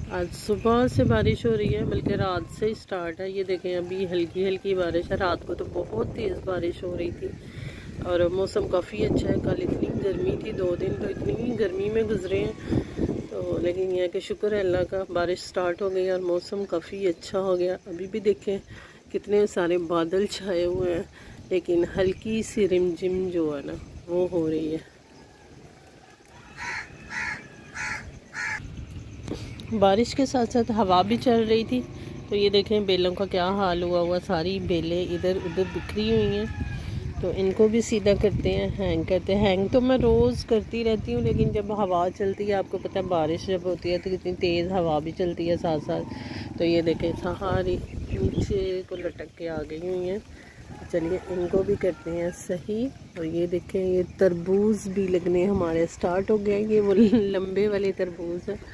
आज सुबह से बारिश हो रही है, बल्कि रात से ही स्टार्ट है। ये देखें अभी हल्की हल्की बारिश है। रात को तो बहुत तेज़ बारिश हो रही थी और मौसम काफ़ी अच्छा है। कल इतनी गर्मी थी, 2 दिन तो इतनी गर्मी में गुजरे हैं। तो लेकिन यह है कि शुक्र है अल्लाह का, बारिश स्टार्ट हो गई और मौसम काफ़ी अच्छा हो गया। अभी भी देखें कितने सारे बादल छाए हुए हैं, लेकिन हल्की सी रिमझिम जो है ना वो हो रही है। बारिश के साथ साथ हवा भी चल रही थी। तो ये देखें बेलों का क्या हाल हुआ, सारी बेलें इधर उधर बिखरी हुई हैं। तो इनको भी सीधा करते हैं, हैंग करते हैं। हैंग तो मैं रोज़ करती रहती हूँ, लेकिन जब हवा चलती है, आपको पता है बारिश जब होती है तो कितनी तेज़ हवा भी चलती है साथ साथ। तो ये देखें सारी नीचे को लटक के आ गई हुई हैं। चलिए इनको भी करते हैं सही। और ये देखें ये तरबूज भी लगने हमारे स्टार्ट हो गए हैं। ये वो लंबे वाले तरबूज हैं।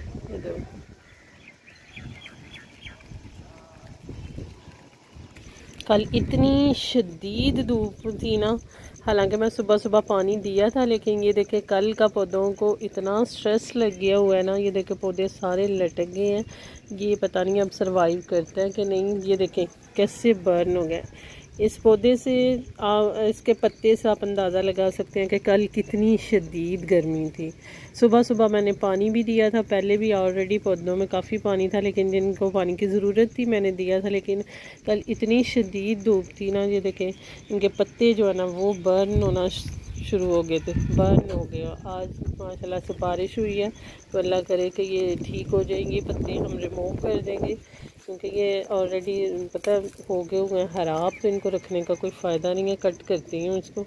कल इतनी शदीद धूप थी ना, हालांकि मैं सुबह सुबह पानी दिया था, लेकिन ये देखे कल का पौधों को इतना स्ट्रेस लग गया हुआ है ना। ये देखे पौधे सारे लटक गए हैं। ये पता नहीं अब सरवाइव करता है कि नहीं। ये देखें कैसे बर्न हो गया। इस पौधे से इसके पत्ते से आप अंदाज़ा लगा सकते हैं कि कल कितनी शदीद गर्मी थी। सुबह सुबह मैंने पानी भी दिया था, पहले भी ऑलरेडी पौधों में काफ़ी पानी था, लेकिन जिनको पानी की ज़रूरत थी मैंने दिया था। लेकिन कल इतनी शदीद धूप थी ना, ये देखें इनके पत्ते जो है ना वो बर्न होना शुरू हो गए थे, बर्न हो गए। आज माशाल्लाह से बारिश हुई है, तो अल्लाह करे कि ये ठीक हो जाएंगे। पत्ते हम रिमूव कर देंगे, क्योंकि ये ऑलरेडी पता हो गए हुए हैं ख़राब। तो इनको रखने का कोई फ़ायदा नहीं है, कट करती हूँ इसको।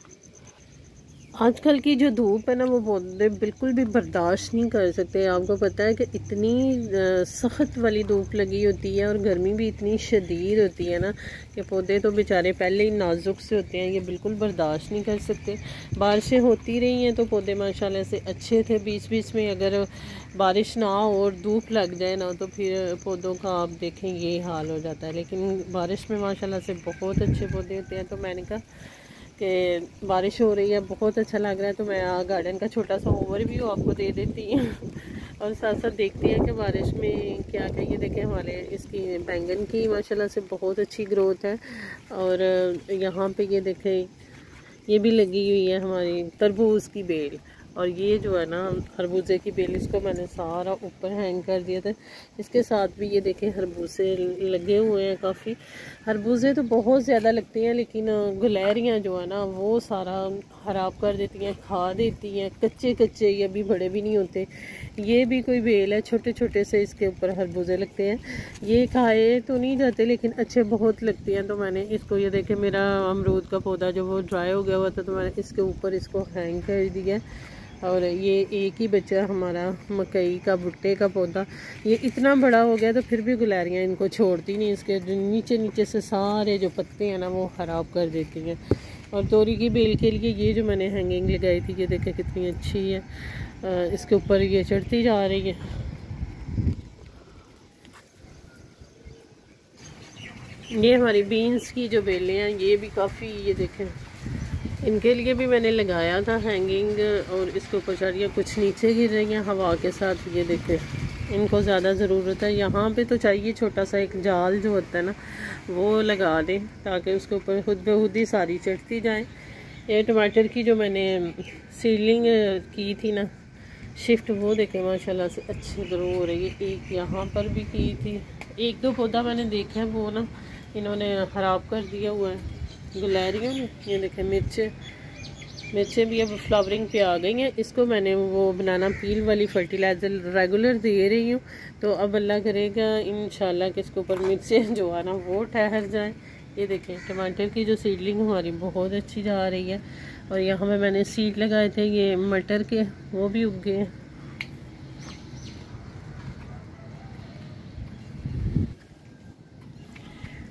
आजकल की जो धूप है ना वो पौधे बिल्कुल भी बर्दाश्त नहीं कर सकते। आपको पता है कि इतनी सख्त वाली धूप लगी होती है और गर्मी भी इतनी शदीद होती है ना कि पौधे तो बेचारे पहले ही नाजुक से होते हैं, ये बिल्कुल बर्दाश्त नहीं कर सकते। बारिशें होती रही हैं तो पौधे माशाल्लाह से अच्छे थे। बीच बीच में अगर बारिश ना हो और धूप लग जाए ना, तो फिर पौधों का आप देखें ये हाल हो जाता है। लेकिन बारिश में माशाल्लाह से बहुत अच्छे पौधे होते हैं। तो मैंने कहा कि बारिश हो रही है, बहुत अच्छा लग रहा है, तो मैं गार्डन का छोटा सा ओवरव्यू आपको दे देती हूँ और साथ साथ देखते हैं कि बारिश में क्या क्या। ये देखें हमारे इसकी बैंगन की माशाल्लाह से बहुत अच्छी ग्रोथ है। और यहाँ पे ये देखें ये भी लगी हुई है हमारी तरबूज की बेल। और ये जो है ना खरबूजे की बेल, इसको मैंने सारा ऊपर हैंग कर दिया था। इसके साथ भी ये देखें खरबूजे लगे हुए हैं काफ़ी। खरबूजे तो बहुत ज़्यादा लगते हैं, लेकिन गुलहरियाँ जो है ना वो सारा ख़राब कर देती हैं, खा देती हैं। कच्चे कच्चे, ये भी बड़े भी नहीं होते। ये भी कोई बेल है, छोटे छोटे से इसके ऊपर खरबूजे लगते हैं। ये खाए तो नहीं जाते, लेकिन अच्छे बहुत लगते हैं। तो मैंने इसको, ये देखे मेरा अमरूद का पौधा जो वो ड्राई हो गया हुआ था, तो मैंने इसके ऊपर इसको हैंग कर दिया। और ये एक ही बच्चा हमारा मकई का भुट्टे का पौधा, ये इतना बड़ा हो गया तो फिर भी गुलहरियाँ इनको छोड़ती नहीं। इसके जो नीचे नीचे से सारे जो पत्ते हैं ना वो ख़राब कर देती हैं। और तोरी की बेल के लिए ये जो मैंने हैंगिंग लगाई थी, ये देखें कितनी अच्छी है। इसके ऊपर ये चढ़ती जा रही है। ये हमारी बीन्स की जो बेलें हैं ये भी काफ़ी, ये देखें इनके लिए भी मैंने लगाया था हैंगिंग, और इसके ऊपर चढ़ रही है, कुछ नीचे गिर रही हैं हवा के साथ। ये देखें इनको ज़्यादा ज़रूरत है। यहाँ पे तो चाहिए छोटा सा एक जाल जो होता है ना वो लगा दें, ताकि उसके ऊपर खुद ब खुद ही सारी चढ़ती जाएँ। ये टमाटर की जो मैंने सीडलिंग की थी ना शिफ्ट, वो देखें माशाल्लाह से अच्छी ग्रो हो रही है। एक यहाँ पर भी की थी, एक दो पौधा मैंने देखा है वो ना इन्होंने ख़राब कर दिया हुआ है गुलहरियों ने। ये देखें मिर्चें भी अब फ्लावरिंग पे आ गई हैं। इसको मैंने वो बनाना पील वाली फर्टिलाइज़र रेगुलर दे रही हूँ। तो अब अल्लाह करेगा इंशाल्लाह कि इसके ऊपर मिर्चें जो है ना वो ठहर जाए। ये देखें टमाटर की जो सीडलिंग हमारी बहुत अच्छी जा रही है। और यहाँ पे मैंने सीड लगाए थे ये मटर के, वो भी उग गए हैं।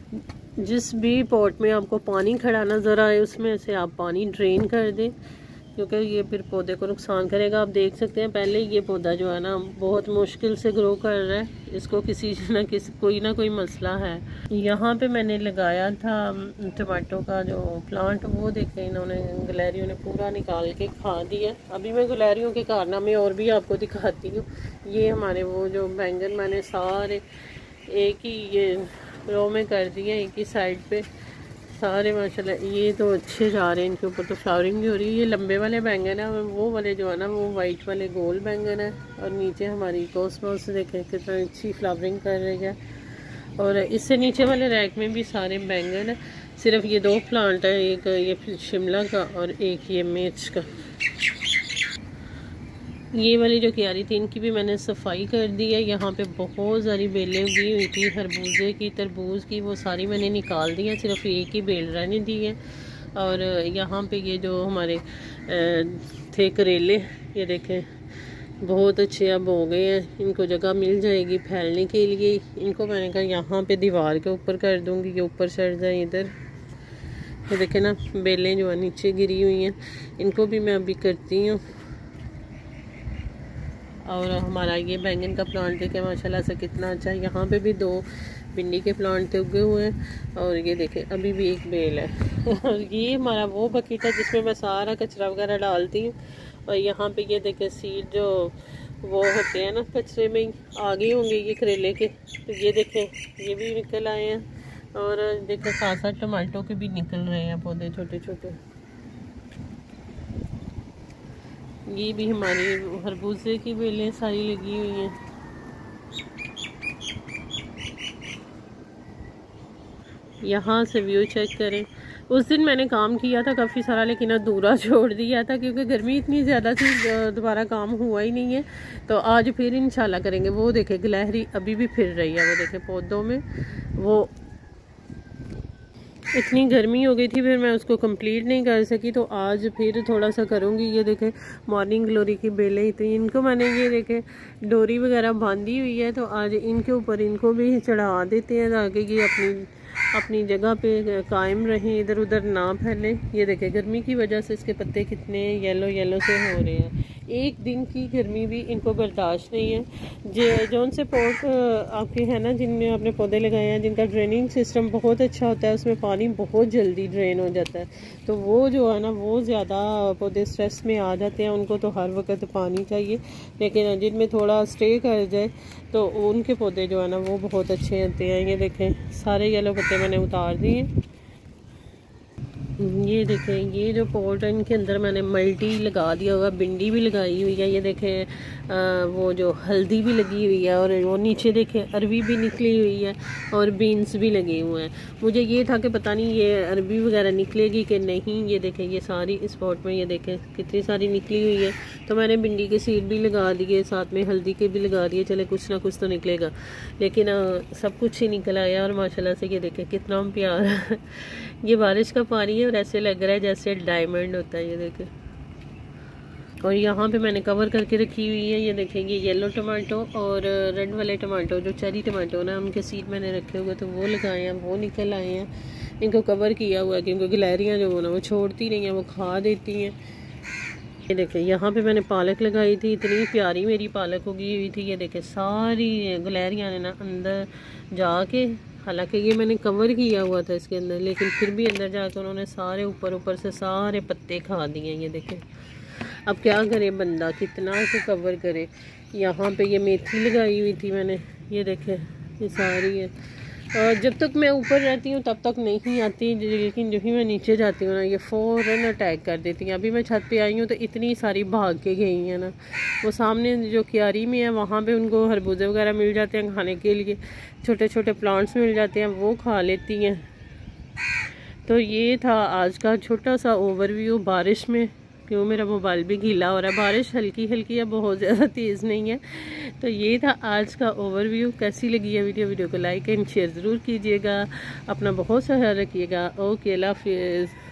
जिस भी पॉट में आपको पानी खड़ा नज़र आए उसमें से आप पानी ड्रेन कर दें, क्योंकि ये फिर पौधे को नुकसान करेगा। आप देख सकते हैं पहले ये पौधा जो है ना बहुत मुश्किल से ग्रो कर रहा है, इसको किसी कोई ना कोई मसला है। यहाँ पे मैंने लगाया था टमाटो का जो प्लांट, वो देखें इन्होंने गिलहरियों ने पूरा निकाल के खा दिया। अभी मैं गिलहरियों के कारनामे और भी आपको दिखाती हूँ। ये हमारे वो जो बैंगन मैंने सारे एक ही ये रो में कर दिए, एक ही साइड पे सारे माशाल्लाह। ये तो अच्छे जा रहे हैं, इनके ऊपर तो फ्लावरिंग भी हो रही है। ये लंबे वाले बैंगन है, वो वाले जो है ना वो वाइट वाले गोल बैंगन है। और नीचे हमारी कोसमोस देखें कितना अच्छी फ्लावरिंग कर रही है। और इससे नीचे वाले रैक में भी सारे बैंगन है। सिर्फ ये दो प्लांट है, एक ये शिमला का और एक ये मिर्च का। ये वाली जो क्यारी थी इनकी भी मैंने सफाई कर दी है। यहाँ पे बहुत सारी बेलें उगी हुई थी खरबूजे की, तरबूज की, वो सारी मैंने निकाल दी है, सिर्फ एक ही बेल रहने दी है। और यहाँ पे ये जो हमारे थे करेले, ये देखें बहुत अच्छे अब हो गए हैं, इनको जगह मिल जाएगी फैलने के लिए। इनको मैंने कहा यहाँ पे दीवार के ऊपर कर दूँगी कि ऊपर चढ़ जाए इधर। ये देखें ना बेलें जो है नीचे गिरी हुई हैं, इनको भी मैं अभी करती हूँ। और हमारा ये बैंगन का प्लांट देखें माशाल्लाह से कितना अच्छा है। यहाँ पे भी 2 भिंडी के प्लांट थे उगे हुए हैं। और ये देखें अभी भी एक बेल है। और ये हमारा वो बकेट है जिसमें मैं सारा कचरा वगैरह डालती हूँ। और यहाँ पे ये देखें सीड जो वो होते हैं ना कचरे में आ गए होंगे ये करेले के, तो ये देखें ये भी निकल आए हैं। और देखें साथ साथ टमाटो के भी निकल रहे हैं पौधे छोटे छोटे। ये भी हमारी खरबूजे की बेलें सारी लगी हुई हैं। यहाँ से व्यू चेक करें। उस दिन मैंने काम किया था काफ़ी सारा, लेकिन अधूरा छोड़ दिया था क्योंकि गर्मी इतनी ज़्यादा थी, दोबारा काम हुआ ही नहीं है। तो आज फिर इंशाल्लाह करेंगे। वो देखे गिलहरी अभी भी फिर रही है, वो देखे पौधों में। वो इतनी गर्मी हो गई थी फिर मैं उसको कंप्लीट नहीं कर सकी, तो आज फिर थोड़ा सा करूँगी। ये देखें मॉर्निंग ग्लोरी की बेलें इतनी, इनको मैंने ये देखें डोरी वगैरह बांधी हुई है, तो आज इनके ऊपर इनको भी चढ़ा देते हैं ताकि ये अपनी जगह पे कायम रहें, इधर उधर ना फैलें। ये देखें गर्मी की वजह से इसके पत्ते कितने येलो येलो से हो रहे हैं। एक दिन की गर्मी भी इनको बर्दाश्त नहीं है। जौन से पॉट आपके हैं ना जिनमें आपने पौधे लगाए हैं, जिनका ड्रेनिंग सिस्टम बहुत अच्छा होता है, उसमें पानी बहुत जल्दी ड्रेन हो जाता है, तो वो जो है ना वो ज़्यादा पौधे स्ट्रेस में आ जाते हैं, उनको तो हर वक्त पानी चाहिए। लेकिन जिनमें थोड़ा स्टे कर जाए तो उनके पौधे जो है ना वो बहुत अच्छे होते हैं। ये देखें सारे येलो पत्ते मैंने उतार दिए। ये देखें ये जो पॉट है इनके अंदर मैंने मल्टी लगा दिया हुआ, भिंडी भी लगाई हुई है। ये देखें वो जो हल्दी भी लगी हुई है, और वो नीचे देखें अरवी भी निकली हुई है, और बीन्स भी लगे हुए हैं। मुझे ये था कि पता नहीं ये अरवी वगैरह निकलेगी कि नहीं। ये देखें ये सारी इस पॉट में ये देखें कितनी सारी निकली हुई है। तो मैंने भिंडी के सीड भी लगा दिए, साथ में हल्दी के भी लगा दिए, चले कुछ ना कुछ तो निकलेगा। लेकिन सब कुछ ही निकल आया, और माशाल्लाह से ये देखें कितना प्यारा ये बारिश का पानी है, और ऐसे लग रहा है जैसे डायमंड होता है। ये देखें, और यहाँ पे मैंने कवर करके रखी हुई है। ये देखेंगे येलो टमाटो और रेड वाले टमाटो जो चेरी टमाटो ना, उनके सीड मैंने रखे हुए तो वो लगाए हैं, वो निकल आए हैं। इनको कवर किया हुआ है क्योंकि गिलहरियाँ जो ना वो छोड़ती नहीं हैं, वो खा देती हैं। ये देखें यहाँ पे मैंने पालक लगाई थी, इतनी प्यारी मेरी पालक उगी हुई थी। ये देखें सारी गिलहरियाँ ने ना अंदर जाके, हालांकि ये मैंने कवर किया हुआ था इसके अंदर, लेकिन फिर भी अंदर जाकर उन्होंने सारे ऊपर से सारे पत्ते खा दिए। ये देखें अब क्या करे बंदा, कितना से कवर करे। यहाँ पे ये मेथी लगाई हुई थी मैंने, ये देखें ये सारी है। और जब तक मैं ऊपर रहती हूँ तब तक नहीं आती, लेकिन जब ही मैं नीचे जाती हूँ ना ये फ़ौरन अटैक कर देती हैं। अभी मैं छत पे आई हूँ तो इतनी सारी भाग के गई हैं ना। वो सामने जो क्यारी में है वहाँ पे उनको खरबूजे वगैरह मिल जाते हैं खाने के लिए, छोटे छोटे प्लांट्स मिल जाते हैं, वो खा लेती हैं। तो ये था आज का छोटा सा ओवरव्यू बारिश में। क्यों मेरा मोबाइल भी गीला हो रहा है, बारिश हल्की हल्की है, बहुत ज़्यादा तेज़ नहीं है। तो ये था आज का ओवरव्यू। कैसी लगी है वीडियो को लाइक एंड शेयर ज़रूर कीजिएगा। अपना बहुत सा ख्याल रखिएगा। ओके अल्लाह हाफिज़।